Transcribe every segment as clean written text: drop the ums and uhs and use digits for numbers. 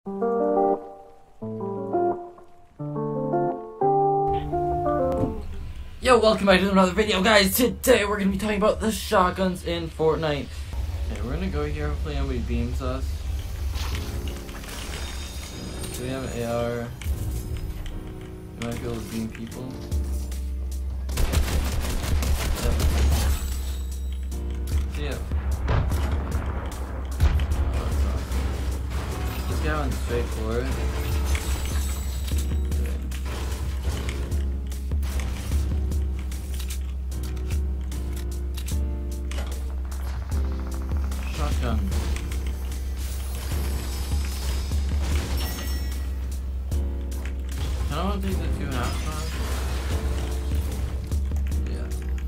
Yo, welcome back to another video, guys. Today we're gonna be talking about the shotguns in Fortnite. Okay, we're gonna go here. Hopefully nobody beams us. Do we have an AR? We might be able to beam people. Yep. See ya. Oh, that's awesome. This guy went straight for it. Shotgun. I don't want to take the two half off. Yeah.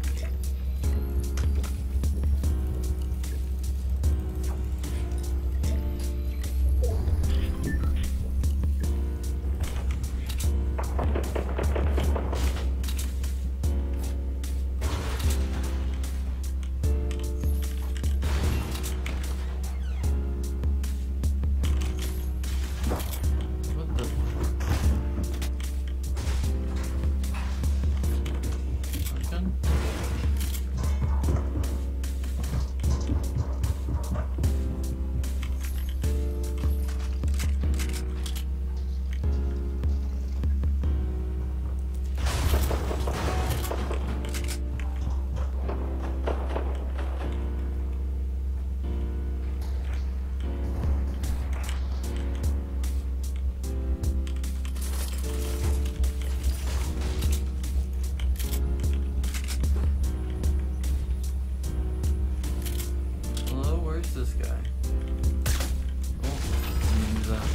This guy. Oh, use that.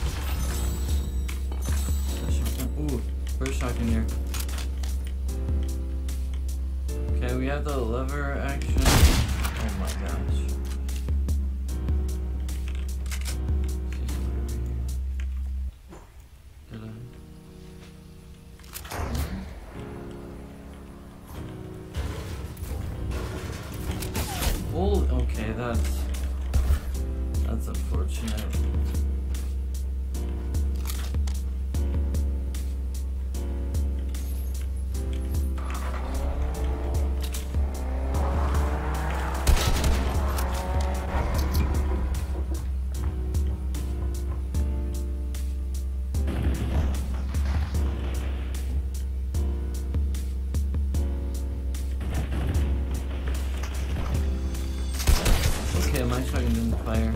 Ooh, first shotgun here. Okay, we have the lever action. Oh my gosh. Oh, okay, that's unfortunate. Okay, my shotgun didn't fire.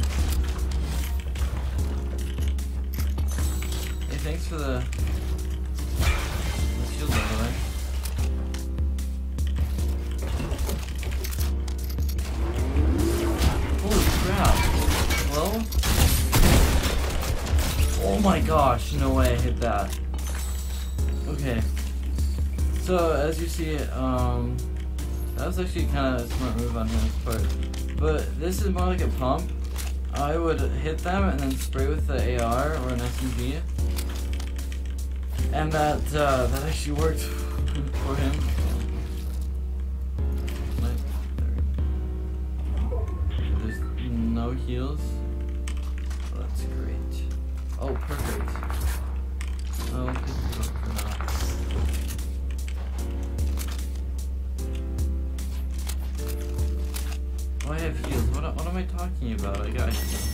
Thanks for the shield, by the way. Holy crap. Hello? Oh my gosh, no way I hit that. Okay. So, as you see, that was actually kind of a smart move on his part. But this is more like a pump. I would hit them and then spray with the AR or an SMG. And that actually worked for him. There's no heals. Oh, that's great. Oh, perfect. Oh, good for now. Oh, I have heals. What am I talking about? I got heals.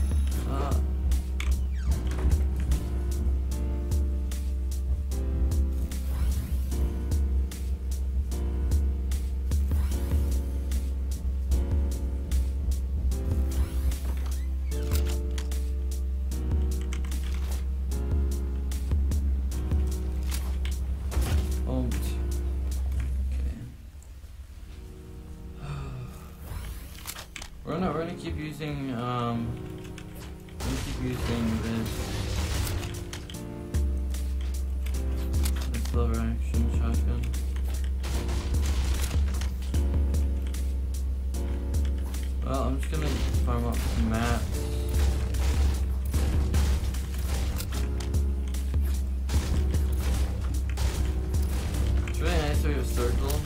We're gonna keep using this lever action shotgun. Well, I'm just gonna farm up some mats. It's really nice that we have a circle.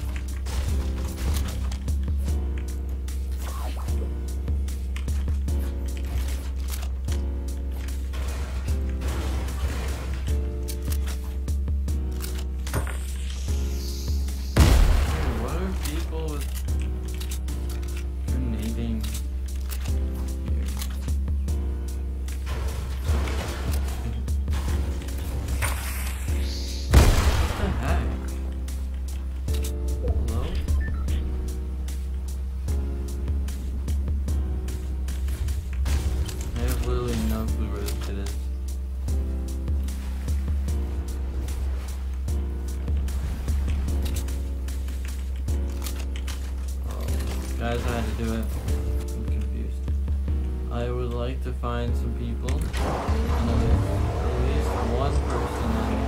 guys, I had to do it. I'm confused. I would like to find some people. At least one person in.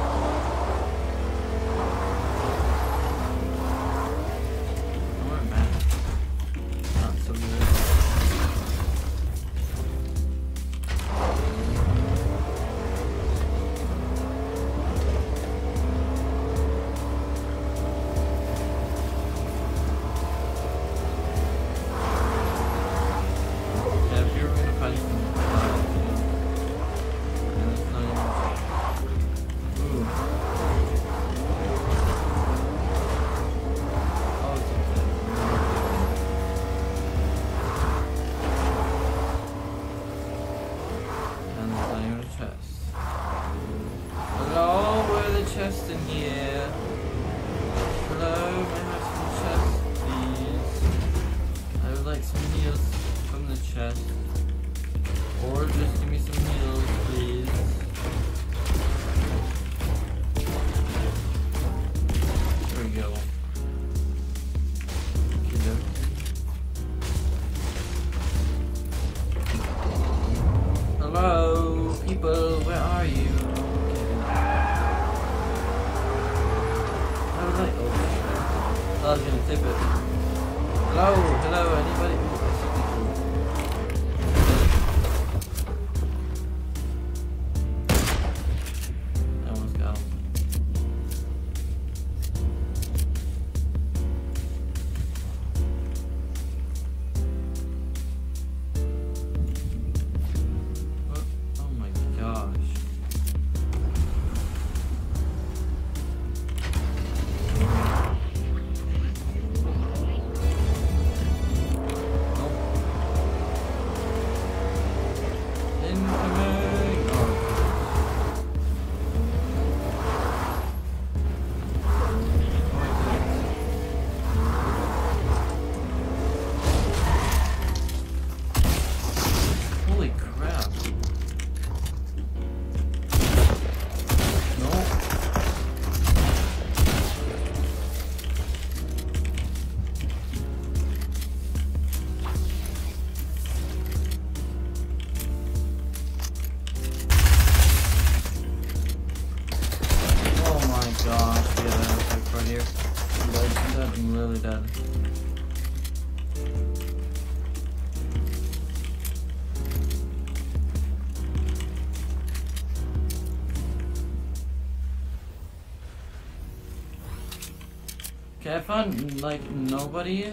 Where am I? Not so good. Chest in here. Hello, may I have some chest, please? I would like some heals from the chest. Or just give me some heals, please. There we go. Hello, people, where are you? I was gonna tip it. Hello, anybody? Ooh, that's something cool. I almost got him. What? Oh my gosh. Gosh, yeah, that's right here. I'm really dead. Okay, I found like nobody.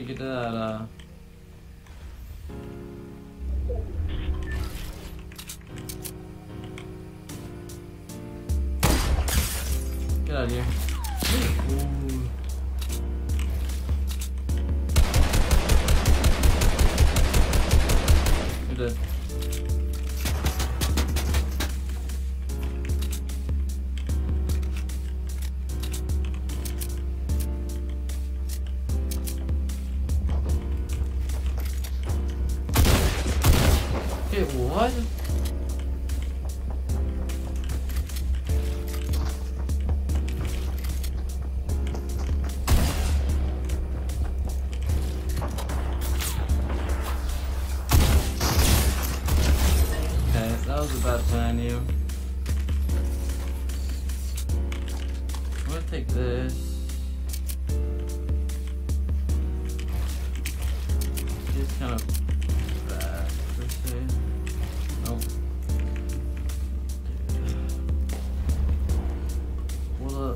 get to that, get out of here. Ooh. You're dead. Okay, what? Okay, that was a bad plan, you. I'm gonna take this. It's kind of bad, per se. Nope. Well,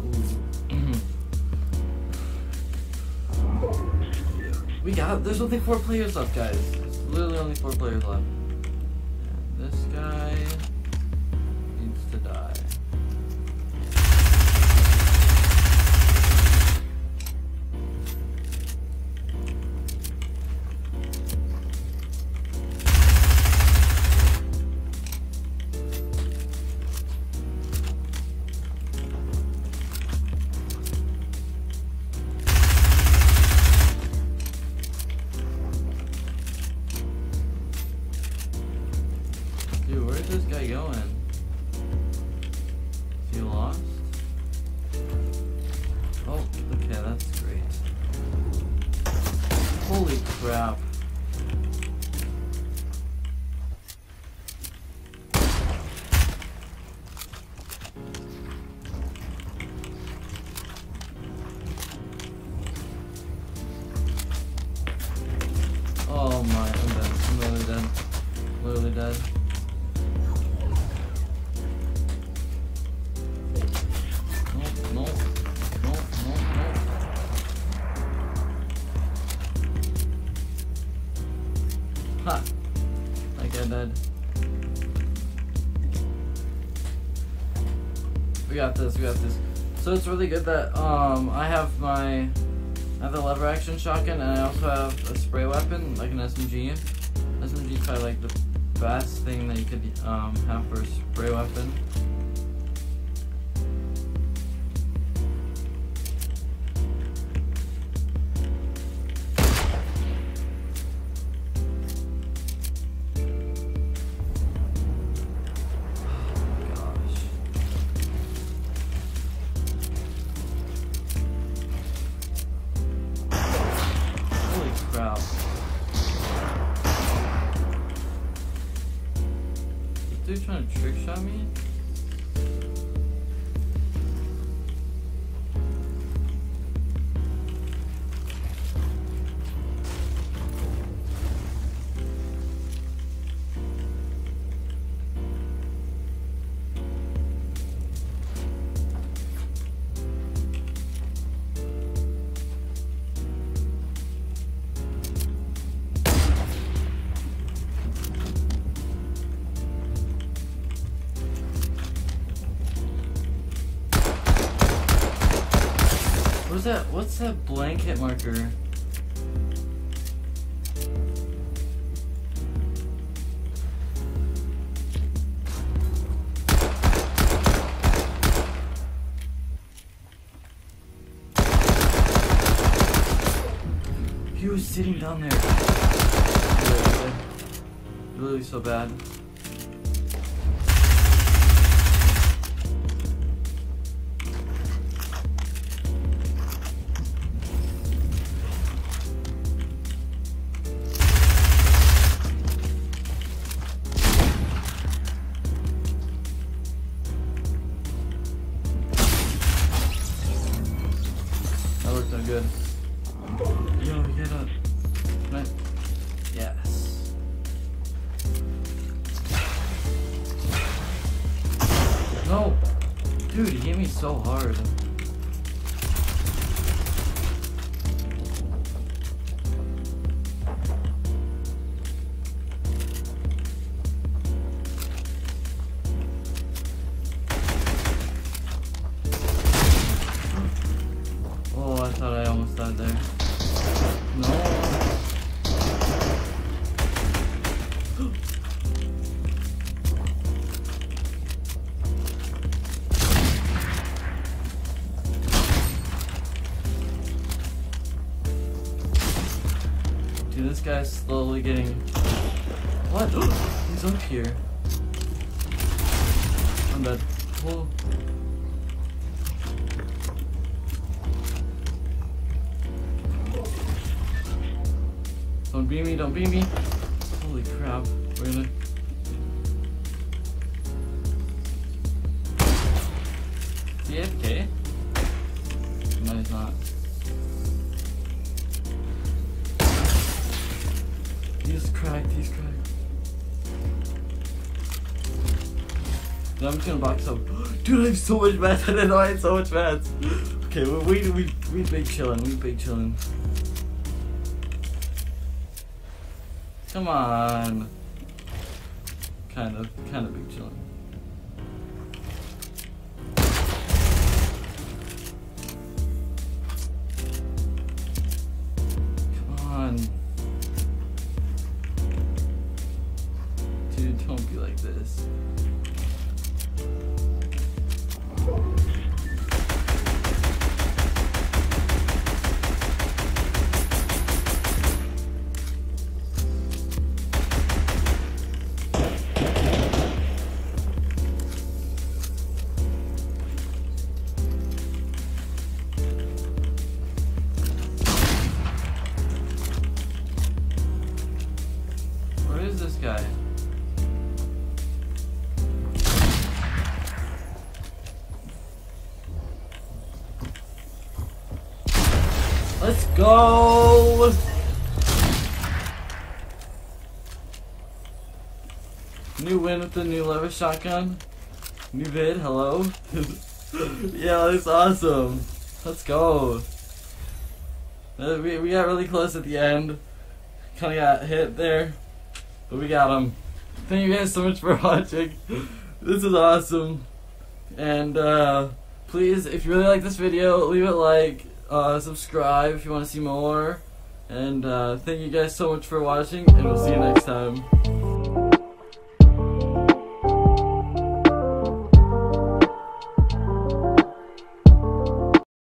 we got. There's only 4 players left, guys. There's literally only 4 players left. And this guy needs to die. Dude, where's this guy going? Is he lost? Oh, okay, that's great. Holy crap. Oh my, I'm dead. I'm literally dead. Literally dead. No. Ha! That guy died. We got this. So it's really good that I have the lever action shotgun, and I also have a spray weapon, like an SMG. SMG is probably like the best thing that you could have for a spray weapon. Crap. This dude trying to trick shot me? What's that blanket marker? He was sitting down there. Really so bad. Good. Yo, get up. Yes. No! Dude, he hit me so hard. slowly getting. What? He's up here. I'm dead. Whoa. Don't beat me, don't beat me. Holy crap. We're gonna. Is he AFK? No, he's not. He's cracked, he's cracked. I'm just gonna box up. Dude, I have so much mats. I didn't know I had so much mats. Okay, we big chillin', we big chillin'. Come on. Kind of big chillin'. Come on. Dude, don't be like this. This guy. Let's go. New win with the new lever shotgun. New vid, hello. Yeah, that's awesome. Let's go. We got really close at the end. Kinda got hit there. But we got him. Thank you guys so much for watching. This is awesome. And please, if you really like this video, leave it like, subscribe if you want to see more. And thank you guys so much for watching, and we'll see you next time.